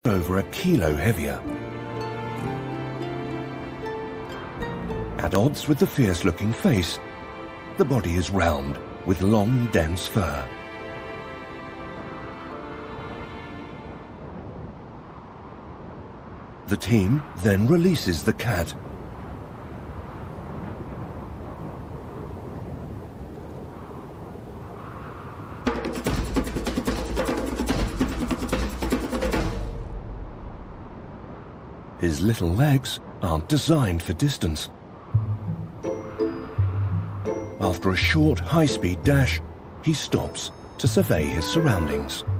over a kilo heavier. At odds with the fierce-looking face, the body is round, with long, dense fur. The team then releases the cat. His little legs aren't designed for distance. After a short, high-speed dash, he stops to survey his surroundings.